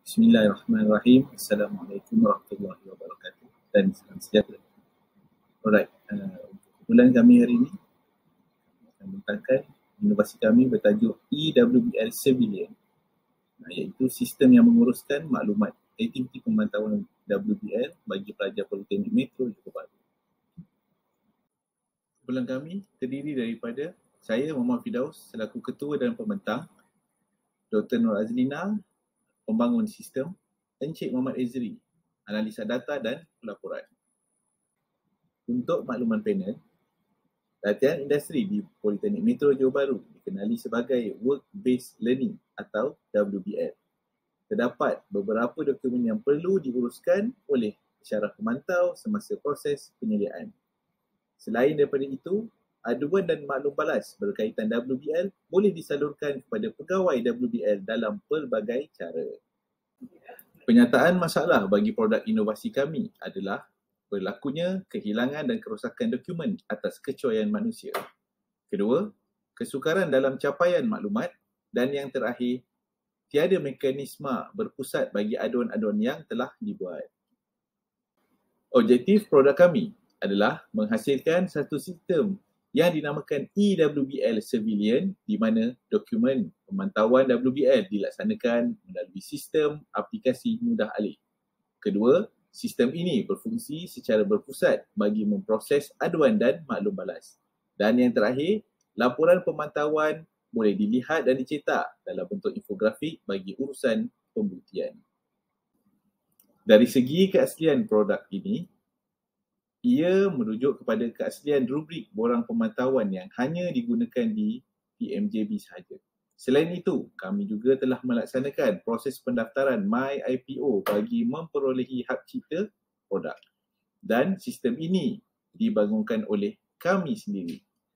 Bismillahirrahmanirrahim. Assalamualaikum warahmatullahi wabarakatuh dan salam sejahtera. Alright, kumpulan kami hari ini akan membentangkan inovasi kami bertajuk EWBL Civilian, iaitu sistem yang menguruskan maklumat aktiviti pemantauan WBL bagi pelajar Politeknik Metro Johor Bahru. Kumpulan kami terdiri daripada saya, Muhammad Firdaus, selaku ketua dan pembentang, Dr. Nur Azlina, pembangun sistem, Encik Muhammad Ezri, analisa data dan pelaporan. Untuk makluman panel, latihan industri di Politeknik Metro Johor Bahru dikenali sebagai Work-Based Learning atau WBL. Terdapat beberapa dokumen yang perlu diuruskan oleh pensyarah pemantau semasa proses penyediaan. Selain daripada itu, aduan dan maklum balas berkaitan WBL boleh disalurkan kepada pegawai WBL dalam pelbagai cara. Penyataan masalah bagi produk inovasi kami adalah berlakunya kehilangan dan kerosakan dokumen atas kecuaian manusia. Kedua, kesukaran dalam capaian maklumat. Dan yang terakhir, tiada mekanisme berpusat bagi aduan-aduan yang telah dibuat. Objektif produk kami adalah menghasilkan satu sistem yang dinamakan EWBL Civilian, di mana dokumen pemantauan WBL dilaksanakan melalui sistem aplikasi mudah alih. Kedua, sistem ini berfungsi secara berpusat bagi memproses aduan dan maklum balas. Dan yang terakhir, laporan pemantauan boleh dilihat dan dicetak dalam bentuk infografik bagi urusan pembuktian. Dari segi keaslian produk ini, ia merujuk kepada keaslian rubrik borang pemantauan yang hanya digunakan di PMJB sahaja. Selain itu, kami juga telah melaksanakan proses pendaftaran MyIPO bagi memperolehi hak cipta produk. Dan sistem ini dibangunkan oleh kami sendiri.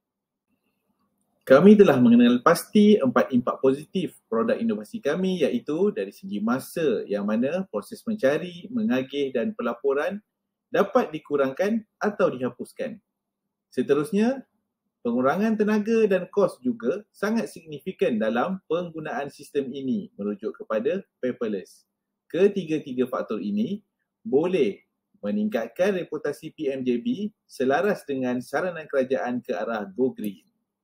Kami telah mengenal pasti empat impak positif produk inovasi kami, iaitu dari segi masa yang mana proses mencari, mengagih dan pelaporan dapat dikurangkan atau dihapuskan. Seterusnya, pengurangan tenaga dan kos juga sangat signifikan dalam penggunaan sistem ini merujuk kepada paperless. Ketiga-tiga faktor ini boleh meningkatkan reputasi PMJB selaras dengan saranan kerajaan ke arah Go Green.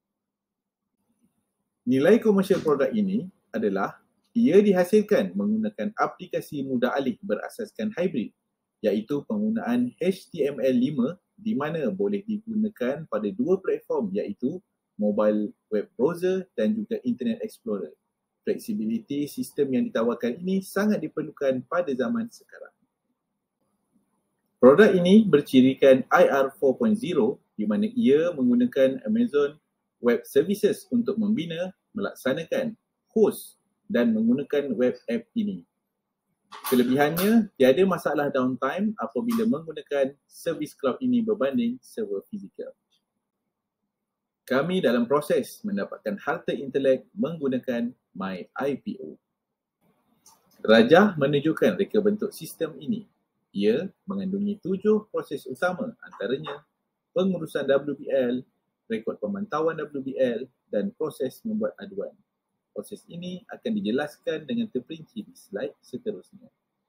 Nilai komersial produk ini adalah ia dihasilkan menggunakan aplikasi mudah alih berasaskan hybrid, iaitu penggunaan HTML5 di mana boleh digunakan pada dua platform, iaitu mobile web browser dan juga Internet Explorer. Fleksibiliti sistem yang ditawarkan ini sangat diperlukan pada zaman sekarang. Produk ini bercirikan IR 4.0 di mana ia menggunakan Amazon Web Services untuk membina, melaksanakan, host dan menggunakan web app ini. Kelebihannya, tiada masalah downtime apabila menggunakan servis cloud ini berbanding server fizikal. Kami dalam proses mendapatkan harta intelek menggunakan MyIPO. Rajah menunjukkan reka bentuk sistem ini. Ia mengandungi 7 proses utama, antaranya pengurusan WBL, rekod pemantauan WBL dan proses membuat aduan. Proses ini akan dijelaskan dengan terperinci di slide seterusnya.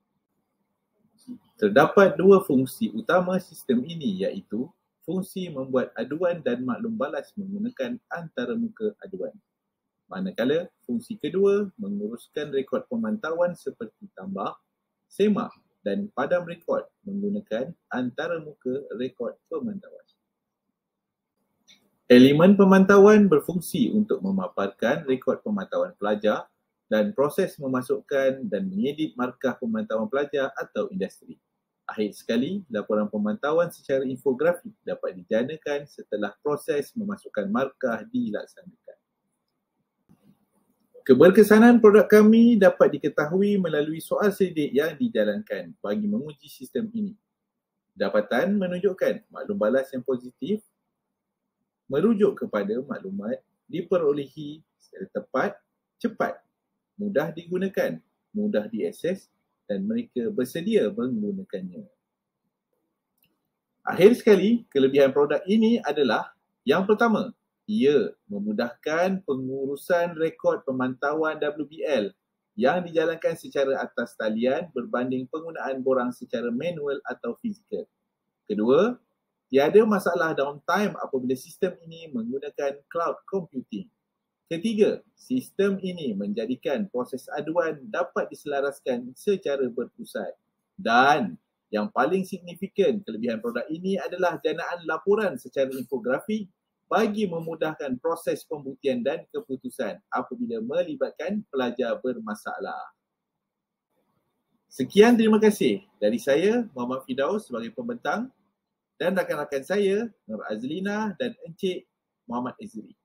Terdapat dua fungsi utama sistem ini, iaitu fungsi membuat aduan dan maklum balas menggunakan antaramuka aduan. Manakala fungsi kedua menguruskan rekod pemantauan seperti tambah, semak dan padam rekod menggunakan antaramuka rekod pemantauan. Elemen pemantauan berfungsi untuk memaparkan rekod pemantauan pelajar dan proses memasukkan dan mengedit markah pemantauan pelajar atau industri. Akhir sekali, laporan pemantauan secara infografik dapat dijanakan setelah proses memasukkan markah dilaksanakan. Keberkesanan produk kami dapat diketahui melalui soal selidik yang dijalankan bagi menguji sistem ini. Dapatan menunjukkan maklum balas yang positif merujuk kepada maklumat diperolehi secara tepat, cepat, mudah digunakan, mudah diakses dan mereka bersedia menggunakannya. Akhir sekali, kelebihan produk ini adalah yang pertama, ia memudahkan pengurusan rekod pemantauan WBL yang dijalankan secara atas talian berbanding penggunaan borang secara manual atau fizikal. Kedua, tiada masalah downtime apabila sistem ini menggunakan cloud computing. Ketiga, sistem ini menjadikan proses aduan dapat diselaraskan secara berpusat. Dan yang paling signifikan kelebihan produk ini adalah janaan laporan secara infografik bagi memudahkan proses pembuktian dan keputusan apabila melibatkan pelajar bermasalah. Sekian, terima kasih dari saya, Muhammad Firdaus sebagai pembentang, dan rakan-rakan saya, Nur Azlina dan Encik Muhammad Ezri.